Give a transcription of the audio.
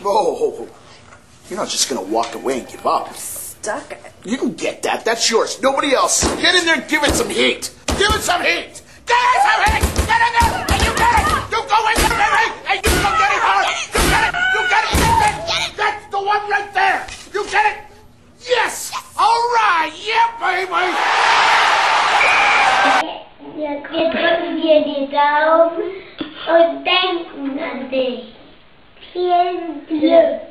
Oh, you're not just gonna walk away and give up. Stuck. You can get that. That's yours. Nobody else. Get in there and give it some heat. Give it some heat. Get it some heat. Get in there and you get it. You go in there, baby, and you go get it hard. You get it. You get it. Get it. That's the one right there. You get it. Yes. All right. Yeah, baby. Wir drücken dir die Daumen und denken an dich. Viel Glück.